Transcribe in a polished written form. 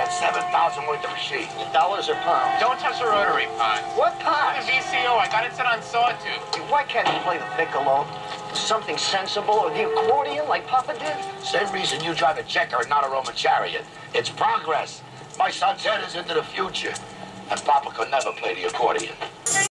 That's 7,000 worth of machine. Dollars or pounds? Don't touch the rotary pot. What pot? The VCO, I got it set on sawtooth. Why can't he play the piccolo? Something sensible, or the accordion like Papa did? Same reason you drive a Checker and not a Roman chariot. It's progress. My son's head is into the future. And Papa could never play the accordion.